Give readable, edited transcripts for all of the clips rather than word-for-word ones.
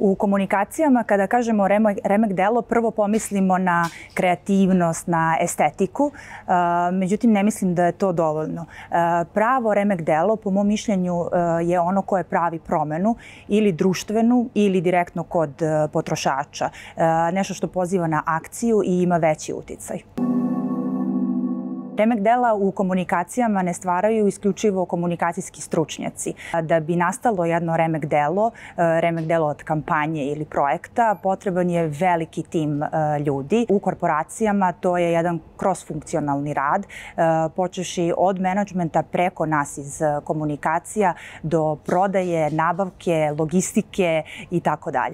U komunikacijama, kada kažemo remek delo, prvo pomislimo na kreativnost, na estetiku, međutim ne mislim da je to dovoljno. Pravo remek delo, po mom mišljenju, je ono koje pravi promenu ili društvenu ili direktno kod potrošača. Nešto što poziva na akciju i ima veći uticaj. Remek dela u komunikacijama ne stvaraju isključivo komunikacijski stručnjaci. Da bi nastalo jedno remek delo od kampanje ili projekta, potreban je veliki tim ljudi. U korporacijama to je jedan cross-funkcionalni rad, počevši od menadžmenta preko nas iz komunikacija do prodaje, nabavke, logistike i tako dalje.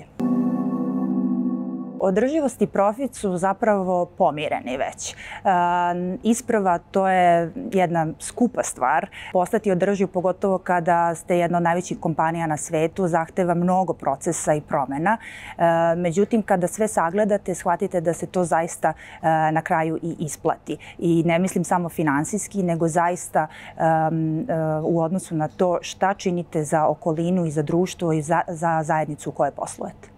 Održivost i profit su zapravo pomireni već. Isprva, to je jedna skupa stvar. Postati održiv, pogotovo kada ste jedna od najvećih kompanija na svetu, zahteva mnogo procesa i promena. Međutim, kada sve sagledate, shvatite da se to zaista na kraju i isplati. I ne mislim samo finansijski, nego zaista u odnosu na to šta činite za okolinu i za društvo i za zajednicu u kojoj poslujete.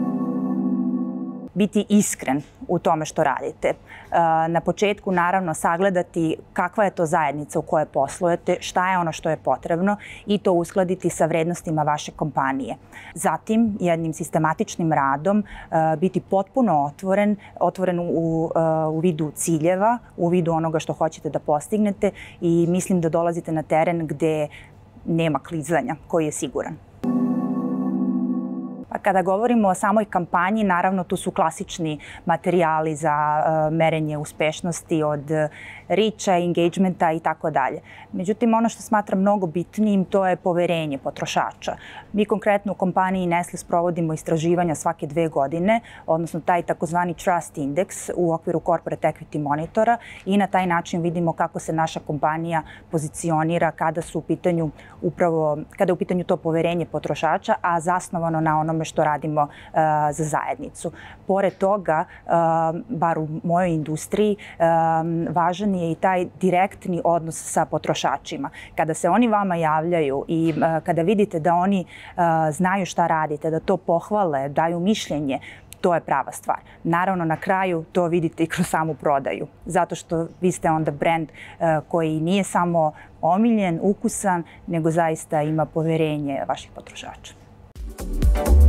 Biti iskren u tome što radite. Na početku, naravno, sagledati kakva je to zajednica u kojoj poslujete, šta je ono što je potrebno i to uskladiti sa vrednostima vaše kompanije. Zatim, jednim sistematičnim radom biti potpuno otvoren u vidu ciljeva, u vidu onoga što hoćete da postignete i mislim da dolazite na teren gde nema klizanja, koji je siguran. Kada govorimo o samoj kampanji, naravno tu su klasični materijali za merenje uspešnosti od reacha, engagementa i tako dalje. Međutim, ono što smatram mnogo bitnijim, to je poverenje potrošača. Mi konkretno u kompaniji Nestle sprovodimo istraživanja svake 2 godine, odnosno taj takozvani Trust Index u okviru Corporate Equity Monitora i na taj način vidimo kako se naša kompanija pozicionira kada je u pitanju to poverenje potrošača, a zasnovano na onome što radimo za zajednicu. Pored toga, bar u mojoj industriji, važan je i taj direktni odnos sa potrošačima. Kada se oni vama javljaju i kada vidite da oni znaju šta radite, da to pohvale, daju mišljenje, to je prava stvar. Naravno, na kraju to vidite i kroz samu prodaju. Zato što vi ste onda brend koji nije samo omiljen, ukusan, nego zaista ima poverenje vaših potrošača.